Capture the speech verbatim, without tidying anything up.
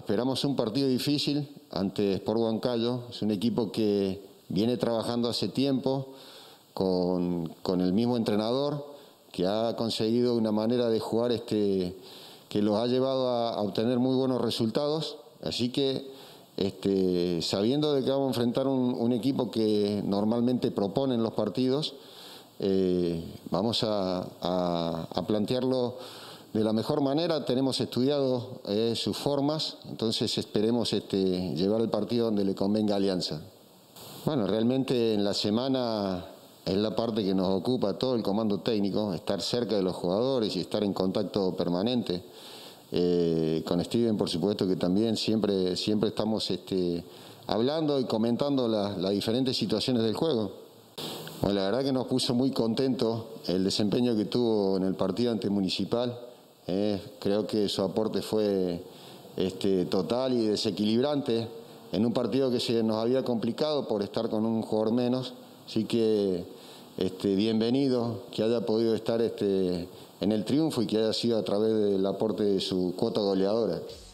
esperamos un partido difícil ante Sport Huancayo. Es un equipo que viene trabajando hace tiempo con, con el mismo entrenador, que ha conseguido una manera de jugar este, que los ha llevado a, a obtener muy buenos resultados. Así que, este, sabiendo de que vamos a enfrentar un, un equipo que normalmente propone en los partidos, eh, vamos a, a, a plantearlo de la mejor manera. Tenemos estudiado eh, sus formas, entonces esperemos este, llevar el partido donde le convenga a Alianza. Bueno, realmente en la semana es la parte que nos ocupa todo el comando técnico, estar cerca de los jugadores y estar en contacto permanente. Eh, con Steven, por supuesto, que también siempre, siempre estamos este, hablando y comentando las, las diferentes situaciones del juego. Bueno, la verdad que nos puso muy contentos el desempeño que tuvo en el partido ante Municipal. Eh, creo que su aporte fue este, total y desequilibrante en un partido que se nos había complicado por estar con un jugador menos. Así que este, bienvenido, que haya podido estar este, en el triunfo y que haya sido a través del aporte de su cuota goleadora.